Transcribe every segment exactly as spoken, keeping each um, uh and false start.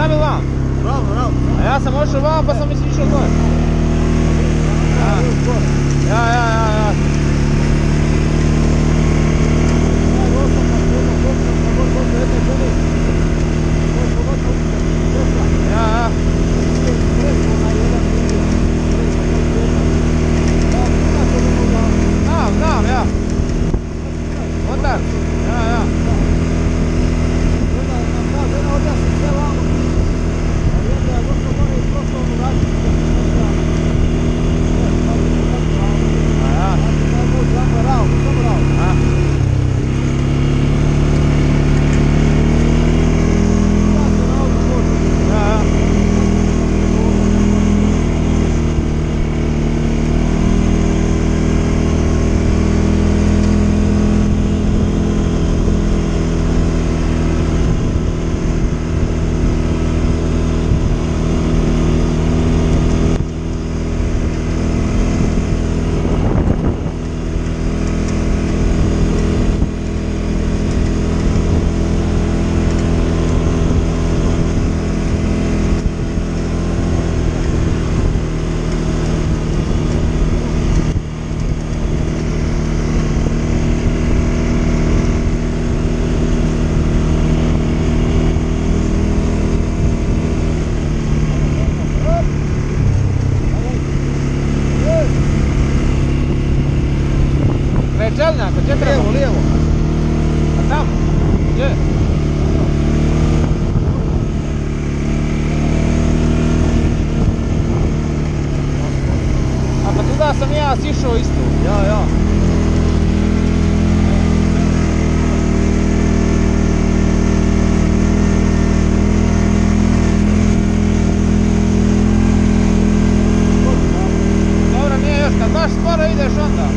Tam ili vam? Bravo, bravo. A ja sam ošao vam pa sam mislim išao gore. Ja, ja, ja, ja. Ja, ja. Znam, znam, ja. Motar. Ja, ja. Čelnjaka, gdje treba? Lijevo, lijevo. A tamo? Gdje? A pa tuda sam ja sišao isto. Ja, ja. Dobro, nije još, kad baš sporo ideš onda.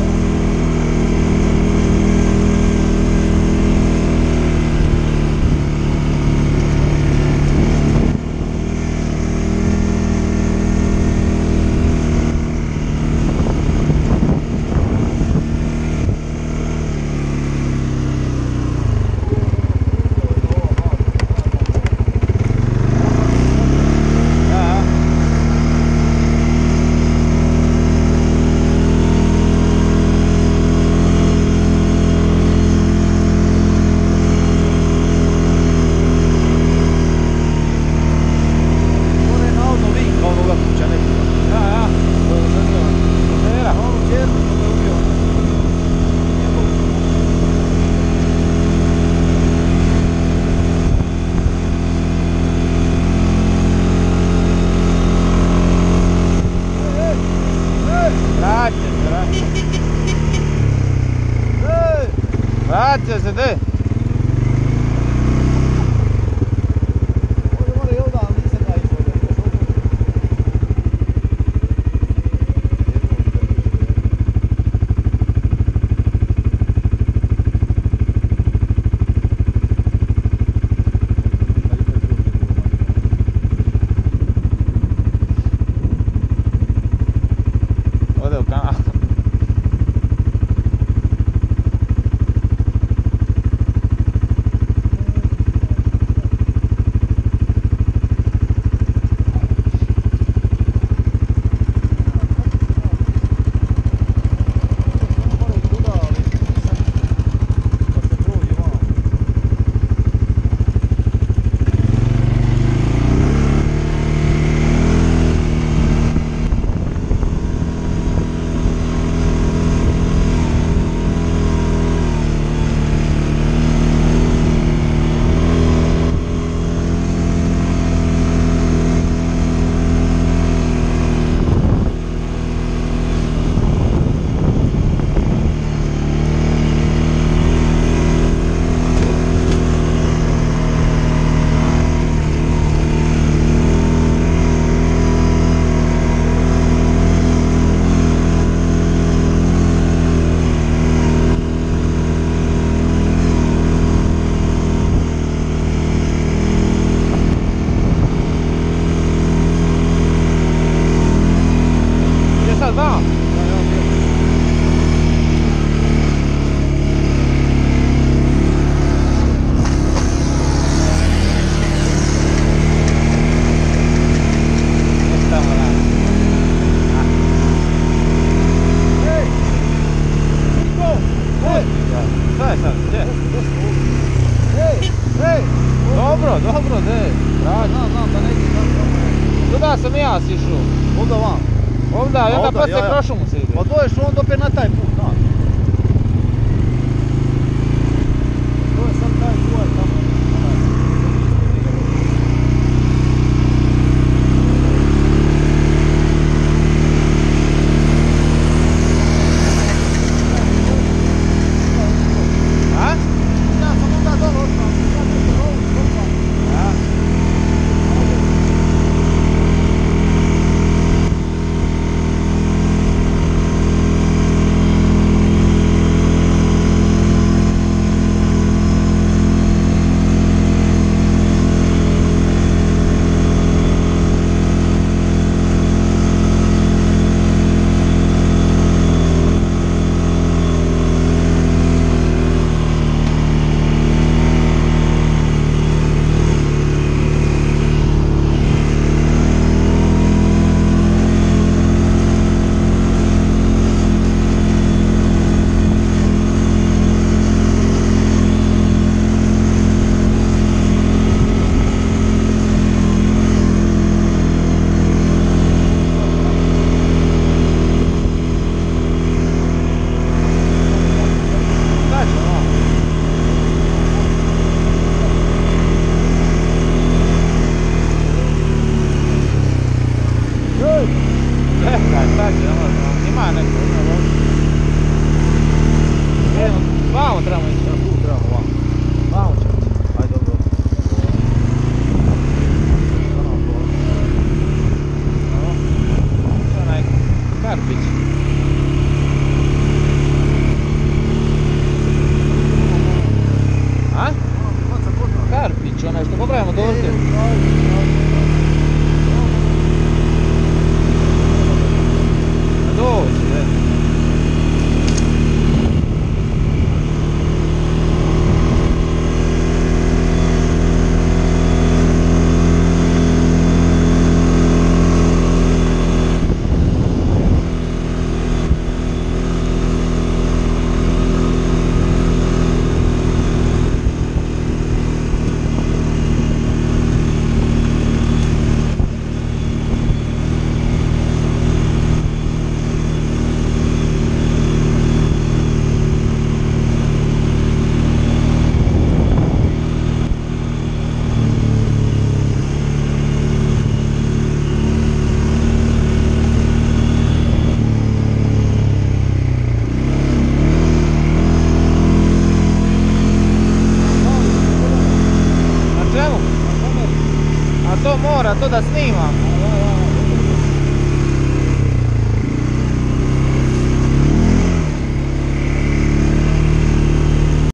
Vraća se, de! Ovdje mora i ovdje, ali nisam ga išao. Ode u kanal. de, brać. Znam, znam da neće znam tamo je. Tuda sam i ja sišao. Ovdje van. Ovdje, i onda Ovdje, poslije ja, ja. kroz šumu se ide. Pa doješ on opet na taj put, znaš. To je sad taj čuvaj tamo. A? Ja sam onda dole odmah, ja nešto novu skopam. Ja. Čekaj, sad će, ono, ima neko, ima dobro. Idemo, vamo trebamo ići. Ja tu trebamo van. Vamo ćemo ići. Ajde, dobro. Onaj Karpić. A? Karpić, onaj što popravljamo torte. Doći, ne. Na čemu? A to mora, to da snimam.